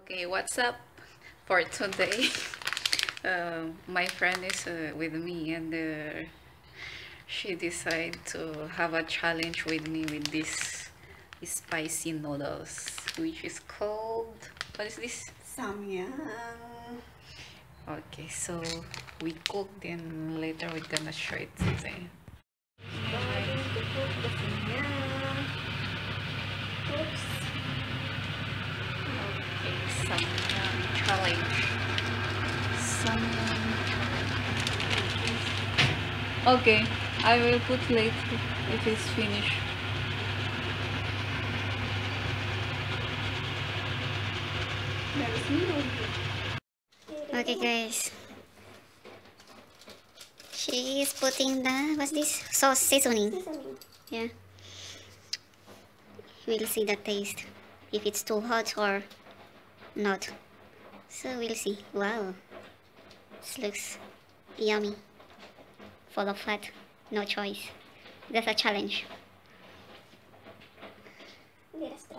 Okay, what's up for today? My friend is with me, and she decided to have a challenge with me with this spicy noodles, which is called, what is this? Samyang. Okay, so we cooked, and later we're gonna show it today. Starting to cook the samyang. Oops. Okay, Samyang challenge. Samyang challenge. Okay, I will put later if it's finished. There's no. Okay guys, she is putting the, what's this, sauce seasoning. Yeah, we'll see the taste, if it's too hot or not, so we'll see. Wow, this looks yummy, full of fat, no choice, that's a challenge. Let us try.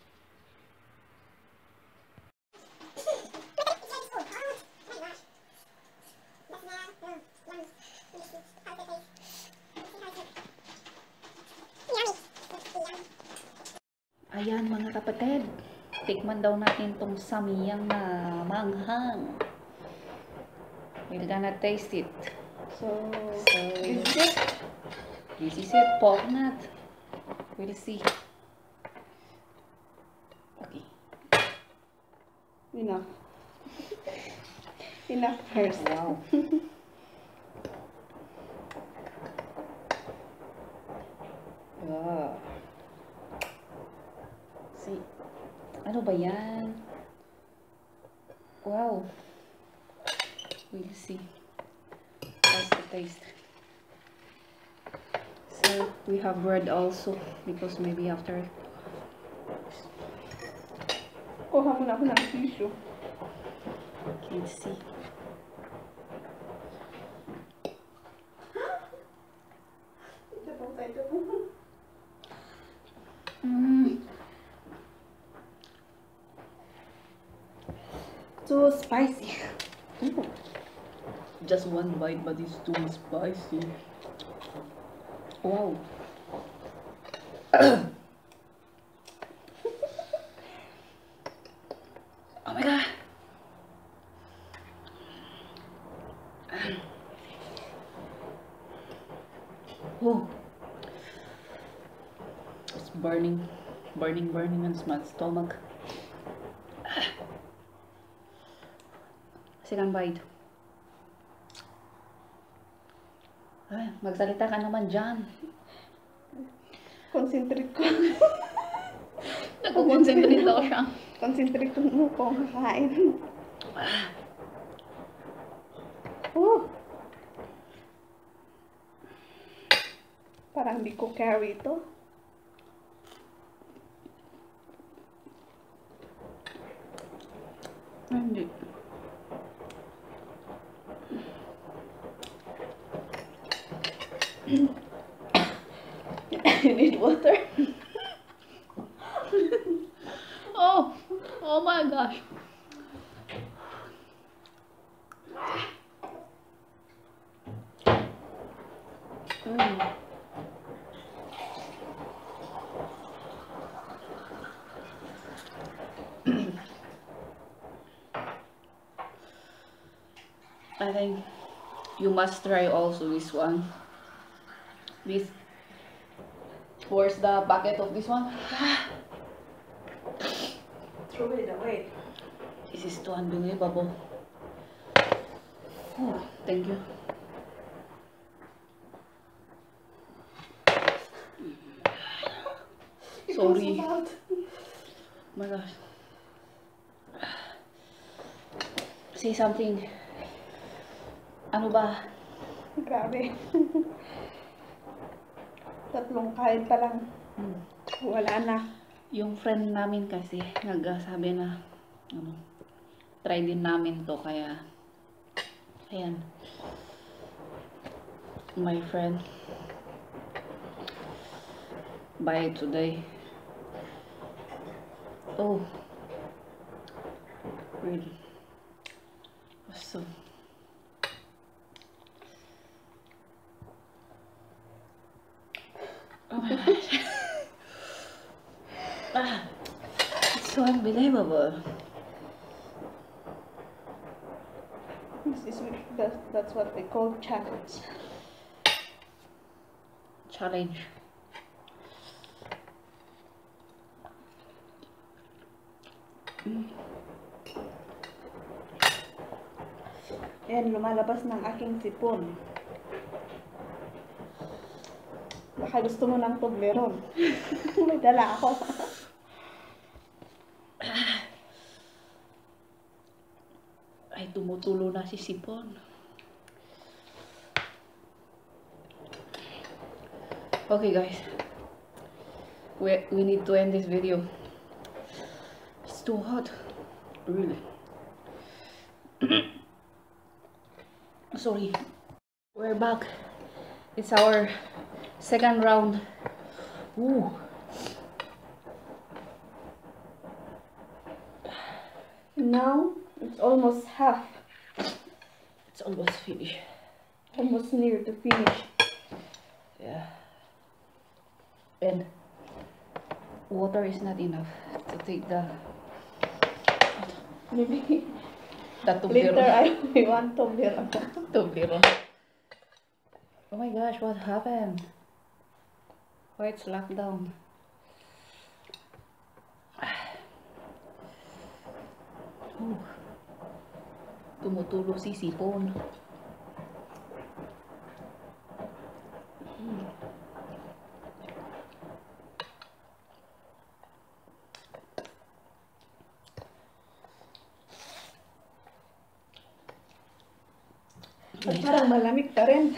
Ayan mga kapatid, tikman daw natin tong samyang na manghang. We're gonna taste it. So We'll see. This is it, pork nut. We'll see. Okay. enough. Enough first. Wow. Wow. See. Ano ba yan? Wow. We'll see. That's the taste. So we have bread also because maybe after. Kuha muna ako ng tissue. Can't see. Ito po tayo. Too spicy. Just one bite, but it's too spicy. Wow. Oh my god. Oh. It's burning. Burning on my stomach. Second bite. Ay, magsalita ka naman dyan. Concentrate ko. Nagko-concentrate ako siya. Concentrate mo ko kakain. Oh. Parang hindi ko carry ito. Hindi. You need water. Oh my gosh. I think you must try also this one. This. Where's the bucket of this one? Throw it away. This is too unbelievable. Oh, thank you. Sorry. So loud. Oh my gosh. Say something. Ano ba? Grabe. Tatlong kain pa lang. Wala na. Yung friend namin kasi nagsabi na try din namin to, kaya ayan. My friend buy it today. Oh, Really. So. Oh my gosh. It's so unbelievable. That's what they call challenge. Challenge. Yan, lumalabas ng aking sipon. Baka gusto mo ng Toblerone. May dala ako. Ay, tumutulo na si sipon. Okay guys, we need to end this video. It's too hot, really. Sorry, we're back. It's our second round. Ooh. Now it's almost half. It's almost finished. Almost near to finish. Yeah. And water is not enough to take the Maybe Toblerone. later I want Toblerone. Toblerone. Oh my gosh, what happened? Why it's locked down? Oh. Tumutulo si sipon. At parang malamig ka rin.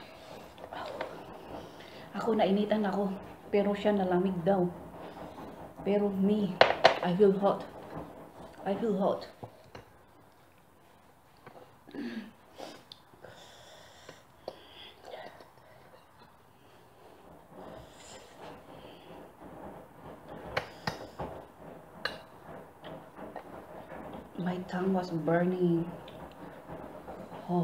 Ako nainitan ako, pero siya nalamig daw. Pero me, I feel hot. I feel hot. My tongue was burning. Oh.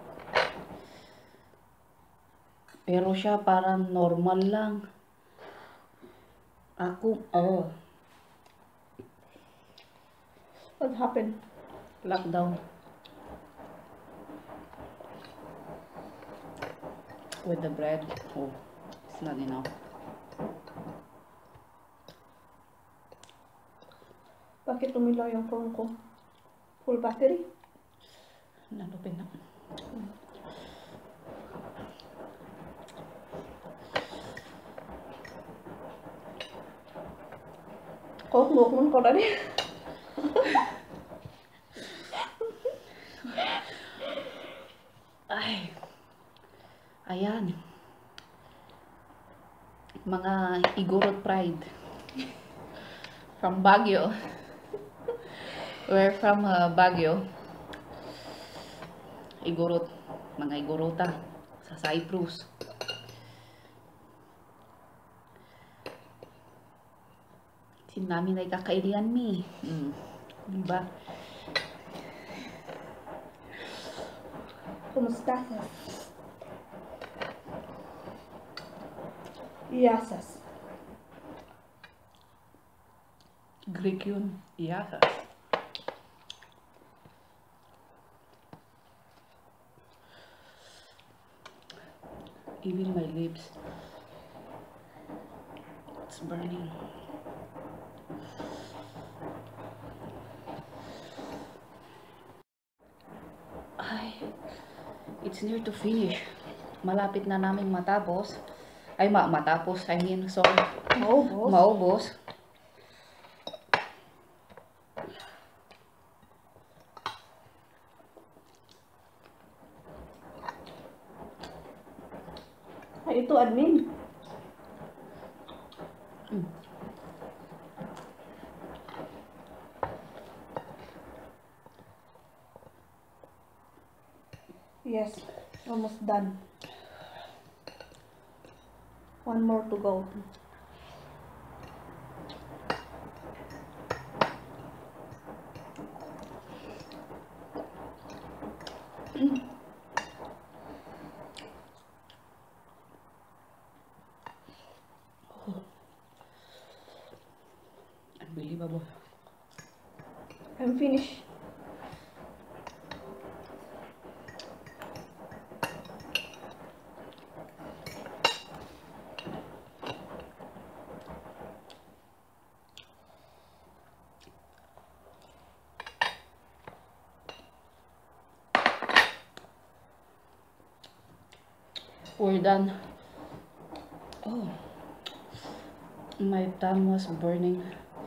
Pero siya parang normal lang. Ako, oh. What happened? Lockdown. With the bread. Oh, it's not enough. Bakit tumilaw yung phone ko? Full battery? Nalupin na. Có luộc luôn con đó đi. Ay. Ayan. Mga Igorot Pride. From Baguio. We're from Baguio. Igorot. Mga Igorota. Sa Cyprus. Sin namin ay kakailian mi. Diba? Kumusta? Iyasas. Greek yun. Iyasas. Even my lips. It's burning. Ay, it's near to finish. Malapit na namin matapos. Ay, matapos. I mean, sorry. Maubos. Maubos. Ay, ito admin. Yes, almost done. One more to go. Unbelievable. I'm finished. We're done. Oh, my tongue was burning.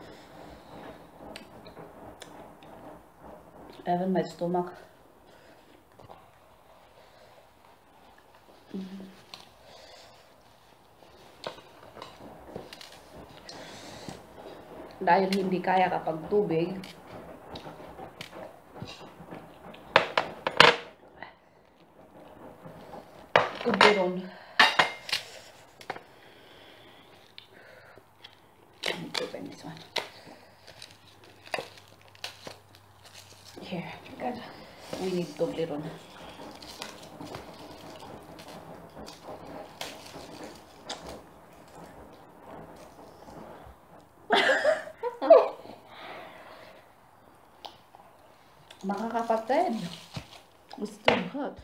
Even my stomach. Dahil hindi kaya kapag tubig, tubirong. Let me open this one. Here. Good. We need Toblerone. Makakapatid. It's too hot.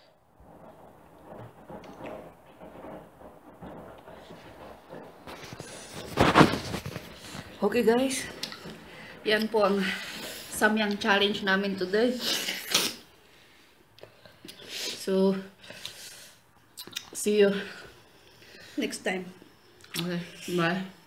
Okay guys. Yan po ang samyang challenge namin today. So, see you Next time. okay, bye.